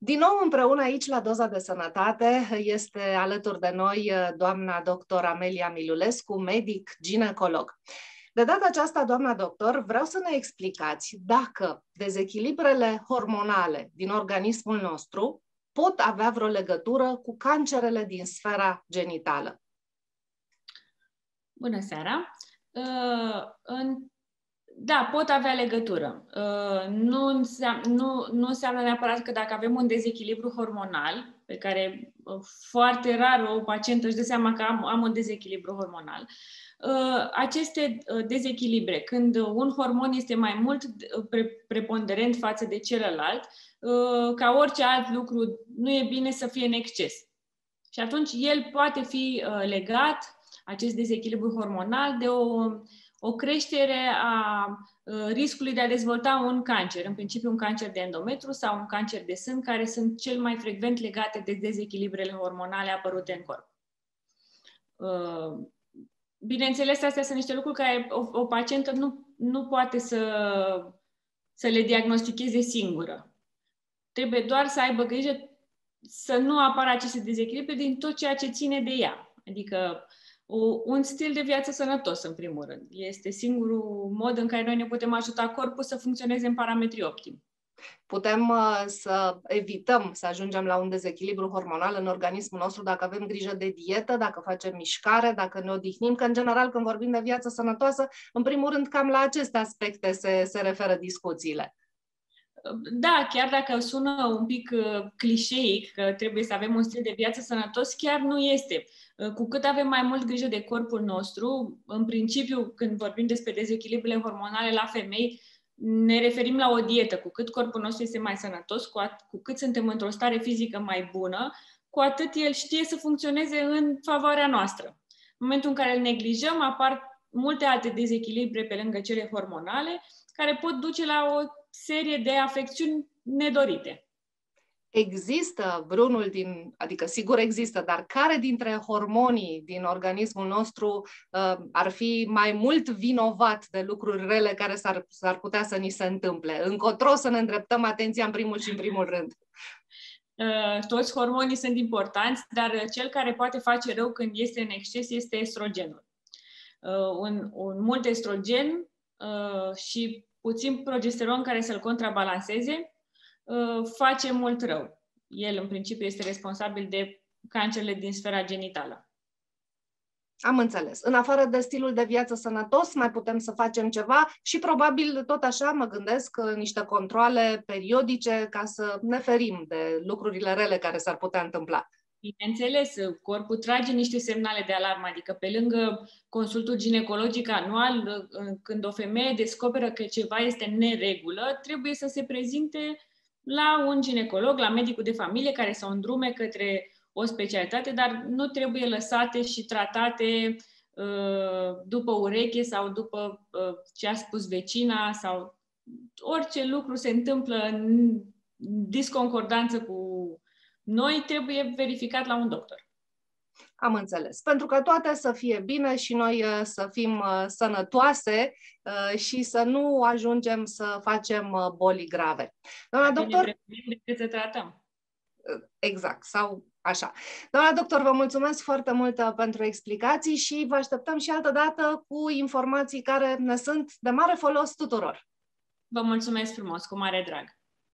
Din nou împreună aici la Doza de Sănătate este alături de noi doamna doctor Amelia Milulescu, medic ginecolog. De data aceasta, doamna doctor, vreau să ne explicați dacă dezechilibrele hormonale din organismul nostru pot avea vreo legătură cu cancerele din sfera genitală. Bună seara! Da, pot avea legătură. Nu înseamnă neapărat că dacă avem un dezechilibru hormonal, pe care foarte rar o pacientă își dă seama că am un dezechilibru hormonal, aceste dezechilibre, când un hormon este mai mult preponderent față de celălalt, ca orice alt lucru, nu e bine să fie în exces. Și atunci el poate fi legat, acest dezechilibru hormonal, de o creștere a riscului de a dezvolta un cancer, în principiu un cancer de endometru sau un cancer de sân, care sunt cel mai frecvent legate de dezechilibrele hormonale apărute în corp. Bineînțeles, astea sunt niște lucruri care o pacientă nu poate să le diagnosticheze singură. Trebuie doar să aibă grijă să nu apară aceste dezechilibre din tot ceea ce ține de ea. Adică un stil de viață sănătos, în primul rând. Este singurul mod în care noi ne putem ajuta corpul să funcționeze în parametri optimi. Putem să evităm să ajungem la un dezechilibru hormonal în organismul nostru dacă avem grijă de dietă, dacă facem mișcare, dacă ne odihnim, că în general când vorbim de viață sănătoasă, în primul rând cam la aceste aspecte se referă discuțiile. Da, chiar dacă sună un pic clișeic că trebuie să avem un stil de viață sănătos, chiar nu este. Cu cât avem mai mult grijă de corpul nostru, în principiu, când vorbim despre dezechilibrele hormonale la femei, ne referim la o dietă. Cu cât corpul nostru este mai sănătos, cu cât suntem într-o stare fizică mai bună, cu atât el știe să funcționeze în favoarea noastră. În momentul în care îl neglijăm, apar multe alte dezechilibre pe lângă cele hormonale, care pot duce la o serie de afecțiuni nedorite. Există vreunul adică sigur există, dar care dintre hormonii din organismul nostru ar fi mai mult vinovat de lucruri rele care s-ar putea să ni se întâmple? Încotro să ne îndreptăm atenția în primul și în primul rând. Toți hormonii sunt importanți, dar cel care poate face rău când este în exces este estrogenul. Un mult estrogen și puțin progesteron care să-l contrabalanceze face mult rău. El, în principiu, este responsabil de cancerele din sfera genitală. Am înțeles. În afară de stilul de viață sănătos, mai putem să facem ceva și probabil tot așa mă gândesc niște controale periodice ca să ne ferim de lucrurile rele care s-ar putea întâmpla. Bineînțeles, corpul trage niște semnale de alarmă, adică pe lângă consultul ginecologic anual, când o femeie descoperă că ceva este în neregulă, trebuie să se prezinte la un ginecolog, la medicul de familie, care să o îndrume către o specialitate, dar nu trebuie lăsate și tratate după ureche sau după ce a spus vecina sau orice lucru se întâmplă în disconcordanță cu noi, trebuie verificat la un doctor. Am înțeles. Pentru că toate să fie bine și noi să fim sănătoase și să nu ajungem să facem boli grave. Doamna doctor... Decât să tratăm. Exact, sau așa. Doamna doctor, vă mulțumesc foarte mult pentru explicații și vă așteptăm și altă dată cu informații care ne sunt de mare folos tuturor. Vă mulțumesc frumos, cu mare drag.